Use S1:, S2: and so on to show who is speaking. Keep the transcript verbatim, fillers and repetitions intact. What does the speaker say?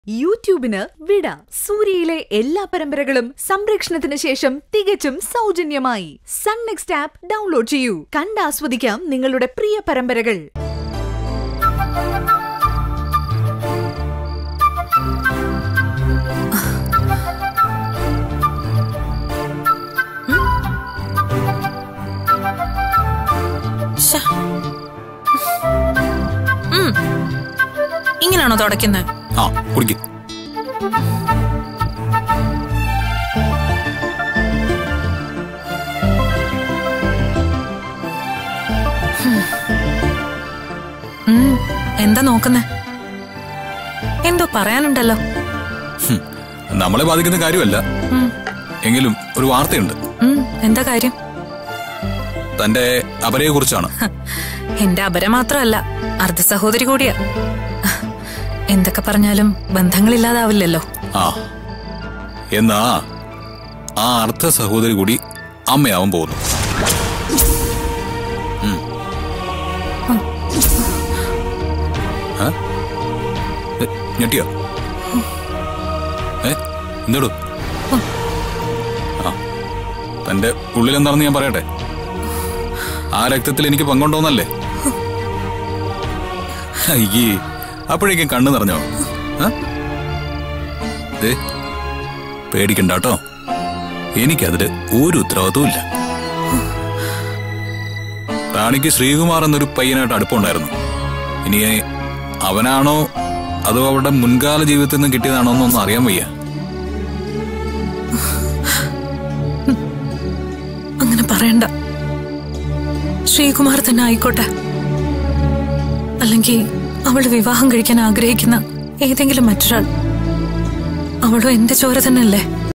S1: യൂട്യൂബിന് വിട. സൂര്യയിലെ എല്ലാ പരമ്പരകളും സംരക്ഷണത്തിന് ശേഷം തികച്ചും സൗജന്യമായി സൺ നെക്സ്റ്റ് ആപ്പ് ഡൗൺലോഡ് ചെയ്യൂ. കണ്ടാസ്വദിക്കാം നിങ്ങളുടെ പ്രിയ പരമ്പരകൾ.
S2: ഇങ്ങനാണോ തുടക്കുന്നത്?
S3: ആ കുടിക്ക്.
S2: എന്താ നോക്കുന്നേ? എന്തോ പറയാനുണ്ടല്ലോ.
S3: നമ്മളെ ബാധിക്കുന്ന കാര്യമല്ല, എങ്കിലും ഒരു വാർത്തയുണ്ട്.
S2: എന്താ കാര്യം?
S3: തന്റെ അപരയെ കുറിച്ചാണ്.
S2: എന്റെ അപര മാത്രമല്ല, അർദ്ധ സഹോദരി കൂടിയാ. എന്തൊക്കെ പറഞ്ഞാലും ബന്ധങ്ങളില്ലാതാവില്ലല്ലോ.
S3: ആ എന്നാ ആ അർദ്ധ സഹോദരി കൂടി അമ്മയാവാൻ പോകുന്നു. ഞെട്ടിയോ? ഏ എന്തോടു? ആ തന്റെ ഉള്ളിലെന്താണെന്ന് ഞാൻ പറയട്ടെ. ആ രക്തത്തിൽ എനിക്ക് പങ്കുണ്ടോന്നല്ലേ? അയ്യേ, അപ്പോഴേക്കും കണ്ണു നിറഞ്ഞോ? പേടിക്കണ്ട കേട്ടോ, എനിക്കതില് ഒരു ഉത്തരവാദിത്വം ഇല്ല. റാണിക്ക് ശ്രീകുമാർ എന്നൊരു പയ്യനായിട്ട് അടുപ്പമുണ്ടായിരുന്നു. ഇനി അവനാണോ അതോ അവരുടെ മുൻകാല ജീവിതത്തിൽ നിന്ന് കിട്ടിയതാണോ എന്നൊന്നും അറിയാൻ വയ്യ.
S2: അങ്ങനെ പറയണ്ട. ശ്രീകുമാർ തന്നെ ആയിക്കോട്ടെ. അല്ലെങ്കിൽ അവള് വിവാഹം കഴിക്കാൻ ആഗ്രഹിക്കുന്ന ഏതെങ്കിലും മറ്റൊരാൾ. അവളും എന്റെ ചോര തന്നെയല്ലേ?